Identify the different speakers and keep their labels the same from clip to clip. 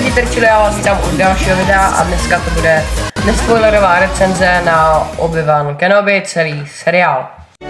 Speaker 1: lidi, Terčili, já vás vítám u dalšího videa a dneska to bude nespoilerová recenze na Obi-Wan Kenobi, celý seriál.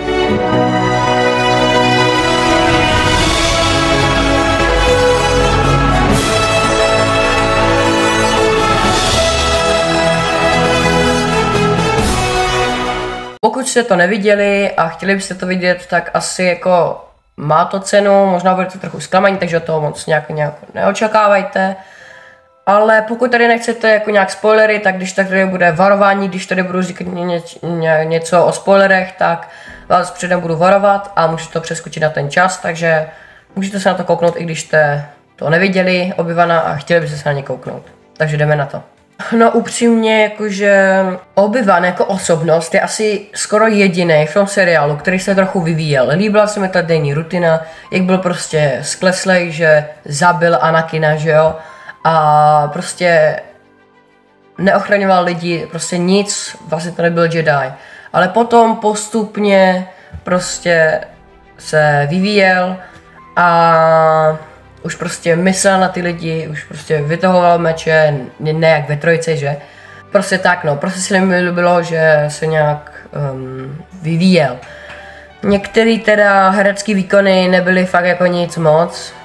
Speaker 1: Pokud jste to neviděli a chtěli byste to vidět, tak asi jako má to cenu, možná budete trochu zklamaní, takže od toho moc nějak neočekávajte. Ale pokud tady nechcete jako nějak spoilery, tak když tady bude varování, když tady budu říkat něco o spoilerech, tak vás předem budu varovat a můžete to přeskočit na ten čas, takže můžete se na to kouknout, i když jste to neviděli, Obi-Wana, a chtěli byste se na ně kouknout. Takže jdeme na to. No upřímně, jakože Obi-Wan jako osobnost je asi skoro jediný v tom seriálu, který se trochu vyvíjel. Líbila se mi ta denní rutina, jak byl prostě skleslej, že zabil Anakina, že jo, a prostě neochraňoval lidi, prostě nic, vlastně to nebyl Jedi. Ale potom postupně prostě se vyvíjel a už prostě myslel na ty lidi, už prostě vytahoval meče, ne jak ve trojce, že? Prostě tak no, prostě se mi líbilo, že se nějak vyvíjel. Některé teda herecké výkony nebyly fakt jako nic moc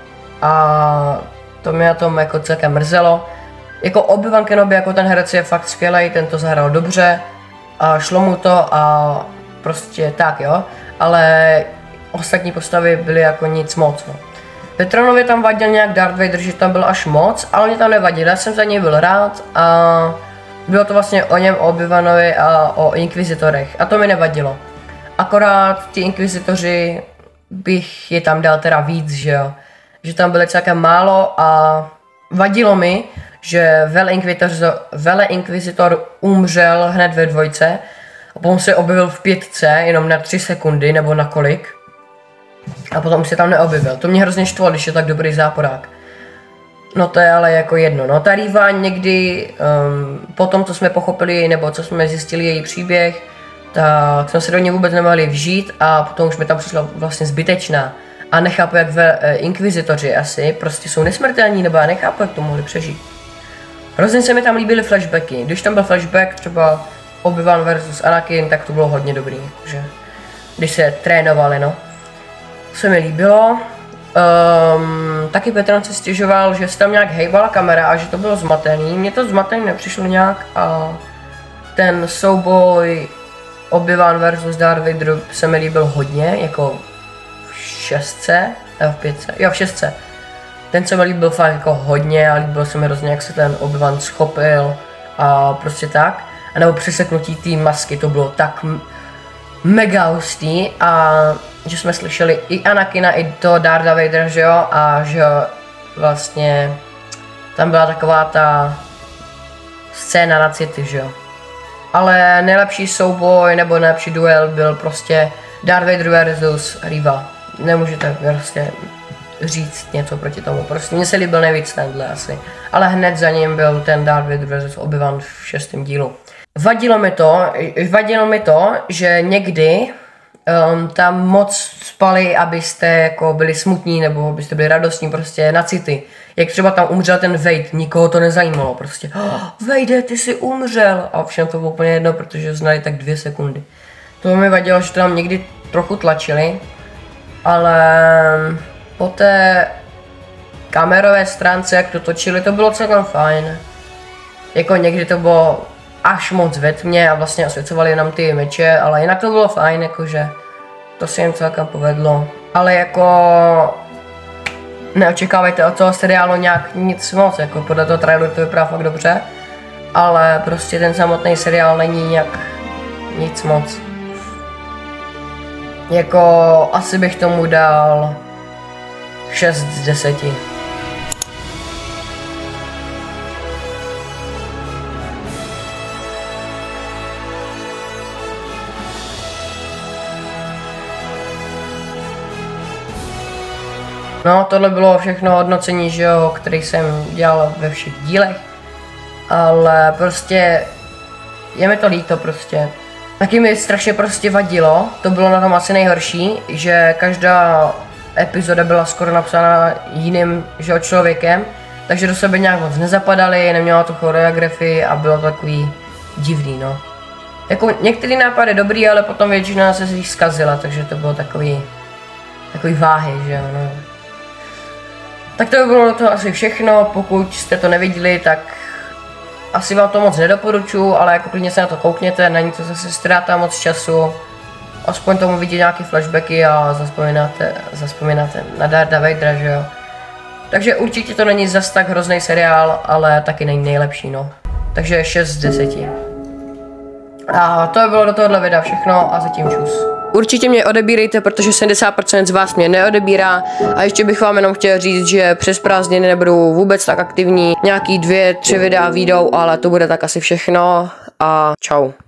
Speaker 1: a to mě na tom jako celkem mrzelo. Jako Obi-Wan Kenobi, jako ten herec je fakt skvělý, ten to zahrál dobře a šlo mu to a prostě tak jo, ale ostatní postavy byly jako nic moc no. Petronovi tam vadil nějak Darth Vader, že tam byl až moc, ale mě tam nevadil, já jsem za něj byl rád a bylo to vlastně o něm, o Obi-Wanovi a o inkvizitorech a to mi nevadilo. Akorát ty inkvizitoři bych je tam dal teda víc, že jo, že tam byly celkem málo a vadilo mi, že veleinkvizitor umřel hned ve dvojce a potom se objevil v 5 jenom na 3 sekundy nebo na kolik. A potom už se tam neobjevil. To mě hrozně štvalo, když je tak dobrý záporák. No to je ale jako jedno. No ta Reva někdy, po tom, co jsme pochopili, nebo co jsme zjistili její příběh, tak jsme se do něj vůbec nemohli vžít a potom už mi tam přišla vlastně zbytečná. A nechápu, jak inkvizitoři asi prostě jsou nesmrtelní, nebo já nechápu, jak to mohli přežít. Hrozně se mi tam líbily flashbacky. Když tam byl flashback, třeba Obi-Wan versus Anakin, tak to bylo hodně dobrý. Že? Když se trénovali, no. Se mi líbilo. Taky Petran se stěžoval, že se tam nějak hejbala kamera a že to bylo zmatený. Mně to zmatený nepřišlo nějak a ten souboj Obi-Wan versus Darth Vader se mi líbil hodně, jako v 6, v 5, jo v 6. Ten se mi líbil fakt jako hodně a líbil se mi hrozně, jak se ten Obi-Wan schopil a prostě tak. A nebo přeseknutí té masky, to bylo tak mega hustý a že jsme slyšeli i Anakina, i to Dartha Vadera, že jo, a že vlastně tam byla taková ta scéna na city, že jo. Ale nejlepší souboj nebo nejlepší duel byl prostě Darth Vader versus Reva. Nemůžete prostě říct něco proti tomu, prostě mně se líbil nejvíc tenhle asi. Ale hned za ním byl ten Darth Vader versus Obi-Wan v 6. dílu. Vadilo mi to, že někdy tam moc spali, abyste jako byli smutní nebo abyste byli radostní, prostě na city. Jak třeba tam umřel ten Vader, nikoho to nezajímalo, prostě Vader, ty jsi umřel a všem to bylo úplně jedno, protože znali tak 2 sekundy. To mi vadilo, že to tam někdy trochu tlačili, ale po té kamerové stránce, jak to točili, to bylo celkem fajn. Jako někdy to bylo až moc ve tmě a vlastně osvěcovali nám ty meče, ale jinak to bylo fajn, jakože to se jim celkem povedlo. Ale jako neočekávajte od toho seriálu nějak nic moc, jako podle toho traileru to vypadá fakt dobře, ale prostě ten samotný seriál není nějak nic moc. Jako asi bych tomu dal 6 z 10. No, tohle bylo všechno hodnocení, že jo, který jsem dělal ve všech dílech, ale prostě je mi to líto prostě. Taky mi strašně prostě vadilo, to bylo na tom asi nejhorší, že každá epizoda byla skoro napsána jiným, že, člověkem, takže do sebe nějak moc nezapadaly, neměla tu choreografii a bylo to takový divný, no. Jako některý nápad je dobrý, ale potom většina se jich zkazila, takže to bylo takový váhy, že jo, no. Tak to by bylo to asi všechno, pokud jste to neviděli, tak asi vám to moc nedoporučuji, ale jako klidně se na to koukněte, není to zase ztráta moc času. Aspoň tomu vidět nějaký flashbacky a zaspomínáte na Dartha Vadera, že jo. Takže určitě to není zas tak hrozný seriál, ale taky není nejlepší, no. Takže 6 z 10. A to by bylo do tohohle videa všechno a zatím čus. Určitě mě odebírejte, protože 70% z vás mě neodebírá a ještě bych vám jenom chtěl říct, že přes prázdniny nebudu vůbec tak aktivní. Nějaký 2-3 videa vyjdou, ale to bude tak asi všechno a čau.